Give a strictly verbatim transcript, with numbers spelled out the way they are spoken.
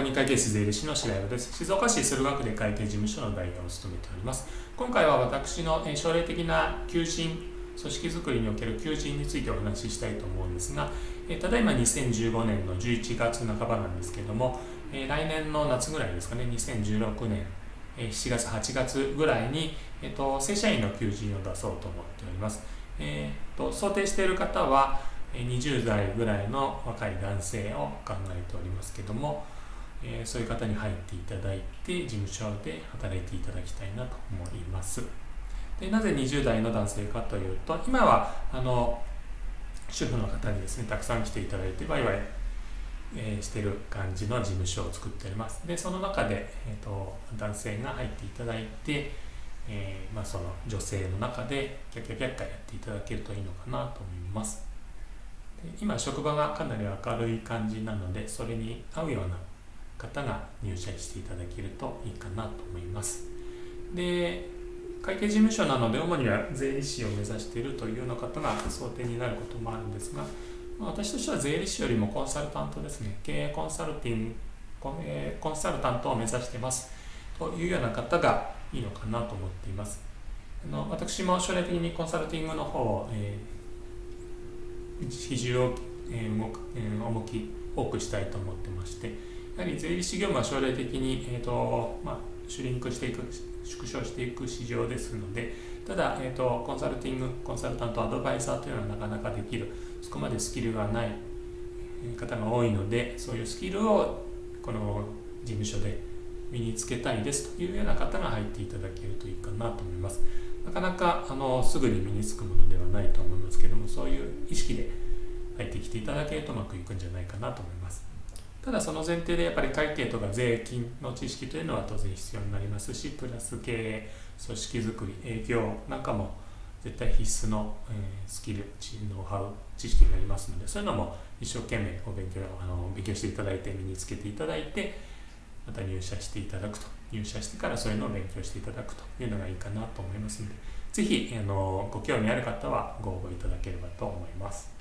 会計士税理士の白岩です。静岡市駿河区で会計事務所の代表を務めております。今回は私の将来的な求人、組織づくりにおける求人についてお話ししたいと思うんですが、ただいまにせんじゅうごねんのじゅういちがつなかばなんですけども、来年の夏ぐらいですかね、にせんじゅうろくねんしちがつ、はちがつぐらいに、えっと、正社員の求人を出そうと思っております。えっと、想定している方はにじゅうだいぐらいの若い男性を考えておりますけども、えー、そういう方に入っていただいて事務所で働いていただきたいなと思います。でなぜにじゅうだいの男性かというと、今はあの主婦の方にですねたくさん来ていただいてワイワイ、えー、している感じの事務所を作っております。でその中で、えー、と男性が入っていただいて、えーまあ、その女性の中でキャッキャキャッキャやっていただけるといいのかなと思います。で今職場がかなり明るい感じなので、それに合うような方が入社していただけるといいかなと思います。で会計事務所なので主には税理士を目指しているというような方が想定になることもあるんですが、私としては税理士よりもコンサルタントですね、経営コンサルティングコン、えー、コンサルタントを目指していますというような方がいいのかなと思っています。あの私も将来的にコンサルティングの方を、えー、比重を、えーえー、重き多くしたいと思ってまして、やはり税理士業務は将来的に、えーとまあ、シュリンクしていく、縮小していく市場ですので、ただ、えーと、コンサルティング、コンサルタント、アドバイザーというのはなかなかできる、そこまでスキルがない方が多いので、そういうスキルをこの事務所で身につけたいですというような方が入っていただけるといいかなと思います。なかなかあのすぐに身につくものではないと思いますけども、そういう意識で入ってきていただけるとうまくいくんじゃないかなと思います。ただその前提でやっぱり会計とか税金の知識というのは当然必要になりますし、プラス経営、組織づくり、営業なんかも絶対必須の、えー、スキル、ノウハウ、知識になりますので、そういうのも一生懸命お勉強、あの勉強していただいて身につけていただいて、また入社していただくと、入社してからそういうのを勉強していただくというのがいいかなと思いますので、ぜひあのご興味ある方はご応募いただければと思います。